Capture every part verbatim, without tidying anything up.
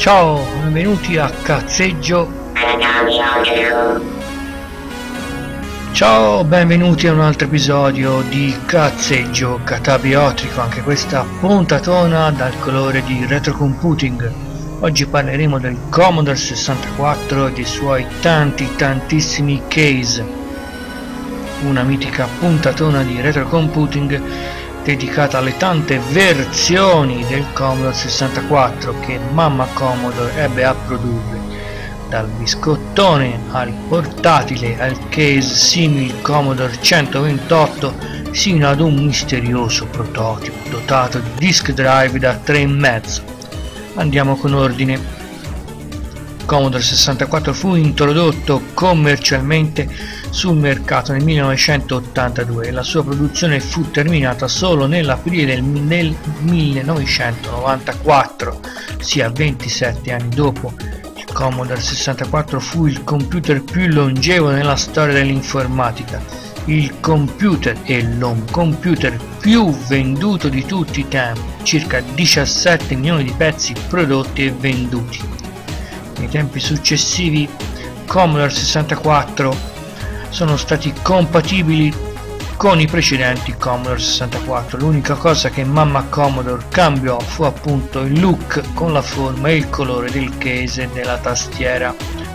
Ciao, benvenuti a Cazzeggio. Ciao, benvenuti a un altro episodio di Cazzeggio Catabiotrico, anche questa puntatona dal colore di retrocomputing. Oggi parleremo del Commodore sessantaquattro e dei suoi tanti tantissimi case. Una mitica puntatona di retrocomputing dedicata alle tante versioni del Commodore sessantaquattro che mamma Commodore ebbe a produrre, dal biscottone al portatile al case simil Commodore centoventotto sino ad un misterioso prototipo dotato di disk drive da tre e mezzo. Andiamo con ordine. Commodore sessantaquattro fu introdotto commercialmente sul mercato nel millenovecentottantadue e la sua produzione fu terminata solo nell'aprile del millenovecentonovantaquattro, ossia ventisette anni dopo. Il Commodore sessantaquattro fu il computer più longevo nella storia dell'informatica, il computer e l'home computer più venduto di tutti i tempi, circa diciassette milioni di pezzi prodotti e venduti. Nei tempi successivi Commodore sessantaquattro sono stati compatibili con i precedenti Commodore sessantaquattro. L'unica cosa che mamma Commodore cambiò fu appunto il look con la forma e il colore del case e della tastiera,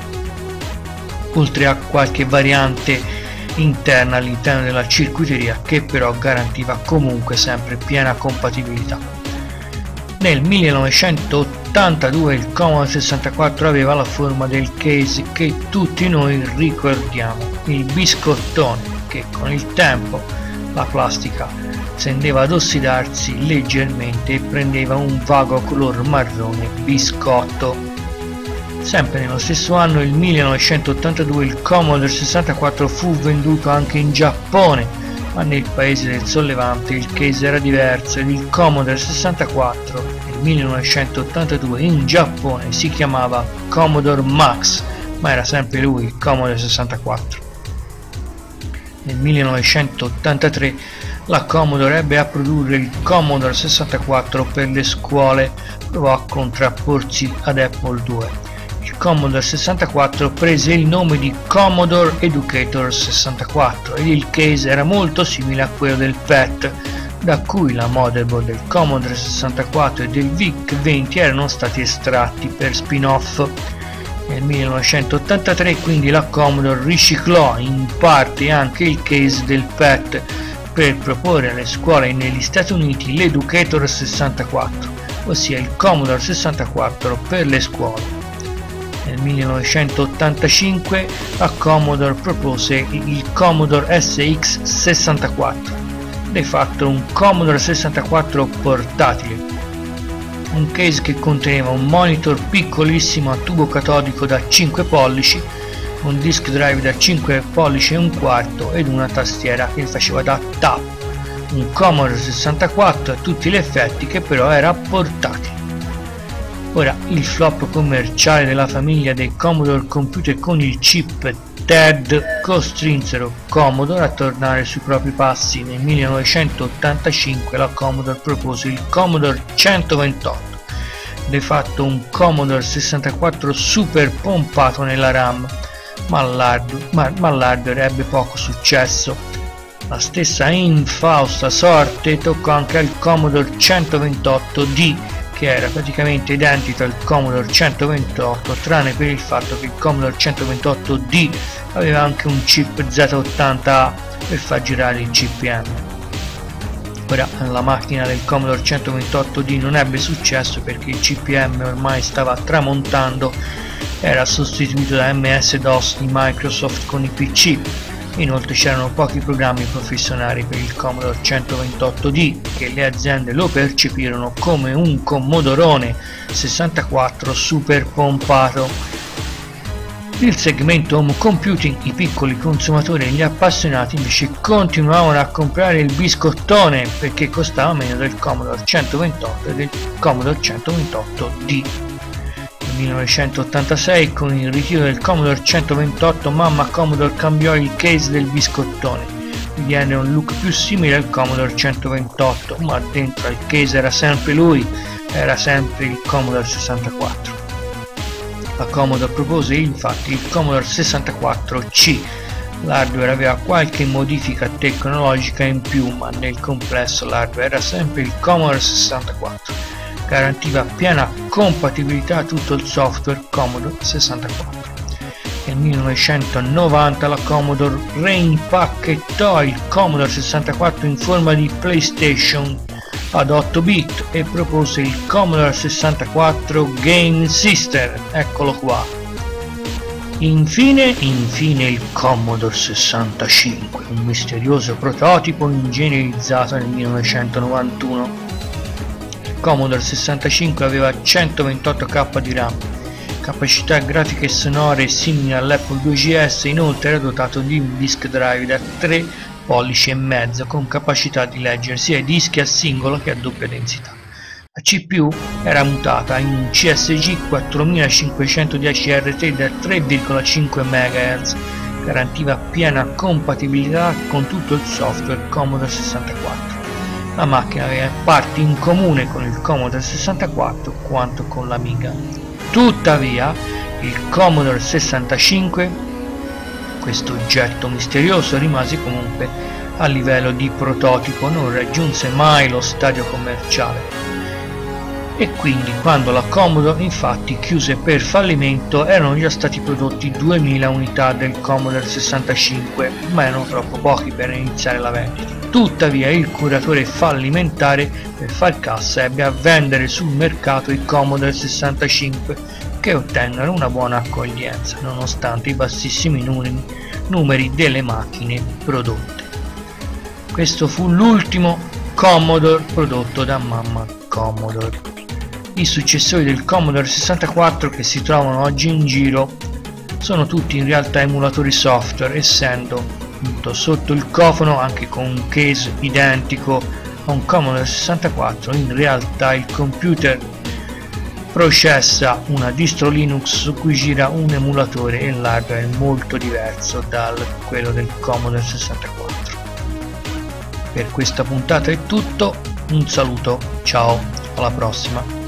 oltre a qualche variante interna all'interno della circuiteria che però garantiva comunque sempre piena compatibilità. Nel millenovecentottantadue il Commodore sessantaquattro aveva la forma del case che tutti noi ricordiamo, il biscottone, che con il tempo la plastica tendeva ad ossidarsi leggermente e prendeva un vago color marrone biscotto. Sempre nello stesso anno, il millenovecentottantadue, il Commodore sessantaquattro fu venduto anche in Giappone, ma nel paese del sollevante il case era diverso ed il Commodore sessantaquattro nel millenovecentottantadue in Giappone si chiamava Commodore Max, ma era sempre lui il Commodore sessantaquattro. Nel millenovecentottantatré la Commodore ebbe a produrre il Commodore sessantaquattro per le scuole, provò a contrapporsi ad Apple due. Il Commodore sessantaquattro prese il nome di Commodore Educator sessantaquattro ed il case era molto simile a quello del P E T, da cui la motherboard del Commodore sessantaquattro e del VIC venti erano stati estratti per spin-off. Nel millenovecentottantatré quindi la Commodore riciclò in parte anche il case del P E T per proporre alle scuole negli Stati Uniti l'Educator sessantaquattro, ossia il Commodore sessantaquattro per le scuole. Nel millenovecentottantacinque la Commodore propose il Commodore S X sessantaquattro, di fatto un Commodore sessantaquattro portatile, un case che conteneva un monitor piccolissimo a tubo catodico da cinque pollici, un disk drive da cinque pollici e un quarto ed una tastiera che faceva da tab. Un Commodore sessantaquattro a tutti gli effetti che però era portatile. Ora, il flop commerciale della famiglia dei Commodore computer con il chip T E D costrinsero Commodore a tornare sui propri passi. Nel millenovecentottantacinque la Commodore propose il Commodore centoventotto, di fatto un Commodore sessantaquattro super pompato nella RAM, ma l'hardware ebbe poco successo. La stessa infausta sorte toccò anche al Commodore centoventotto D, che era praticamente identico al Commodore centoventotto, tranne per il fatto che il Commodore centoventotto D aveva anche un chip Z ottanta A per far girare il C P M. Ora, la macchina del Commodore centoventotto D non ebbe successo perché il C P M ormai stava tramontando, era sostituito da M S DOS di Microsoft con i P C. Inoltre c'erano pochi programmi professionali per il Commodore centoventotto D che le aziende lo percepirono come un commodorone sessantaquattro super pompato. Il segmento home computing, i piccoli consumatori e gli appassionati invece continuavano a comprare il biscottone perché costava meno del Commodore centoventotto e del Commodore centoventotto D. Nel millenovecentottantasei, con il ritiro del Commodore centoventotto, mamma Commodore cambiò il case del biscottone, gli diede un look più simile al Commodore centoventotto, ma dentro al case era sempre lui, era sempre il Commodore sessantaquattro. La Commodore propose infatti il Commodore sessantaquattro C. L'hardware aveva qualche modifica tecnologica in più, ma nel complesso l'hardware era sempre il Commodore sessantaquattro. Garantiva piena compatibilità a tutto il software Commodore sessantaquattro. Nel millenovecentonovanta la Commodore reimpacchettò il Commodore sessantaquattro in forma di PlayStation ad otto bit e propose il Commodore sessantaquattro Game System, eccolo qua. Infine, infine il Commodore sessantacinque, un misterioso prototipo ingegnerizzato nel millenovecentonovantuno. Il Commodore sessantacinque aveva centoventotto K di RAM, capacità grafiche sonore simili all'Apple due G S, inoltre era dotato di un disk drive da tre pollici e mezzo con capacità di leggere sia i dischi a singolo che a doppia densità. La C P U era mutata in un C S G quattromilacinquecentodieci R T da tre virgola cinque megahertz, garantiva piena compatibilità con tutto il software Commodore sessantaquattro. La macchina aveva parti in comune con il Commodore sessantaquattro quanto con l'Amiga. Tuttavia, il Commodore sessantacinque, questo oggetto misterioso, rimase comunque a livello di prototipo, non raggiunse mai lo stadio commerciale. E quindi quando la Commodore infatti chiuse per fallimento erano già stati prodotti duemila unità del Commodore sessantacinque, ma erano troppo pochi per iniziare la vendita. Tuttavia il curatore fallimentare per far cassa ebbe a vendere sul mercato i Commodore sessantacinque, che ottennero una buona accoglienza nonostante i bassissimi numeri, numeri delle macchine prodotte. Questo fu l'ultimo Commodore prodotto da mamma Commodore. I successori del Commodore sessantaquattro che si trovano oggi in giro sono tutti in realtà emulatori software, essendo appunto sotto il cofano, anche con un case identico a un Commodore sessantaquattro, in realtà il computer processa una distro Linux su cui gira un emulatore e l'hardware è molto diverso da quello del Commodore sessantaquattro. Per questa puntata è tutto, un saluto, ciao, alla prossima.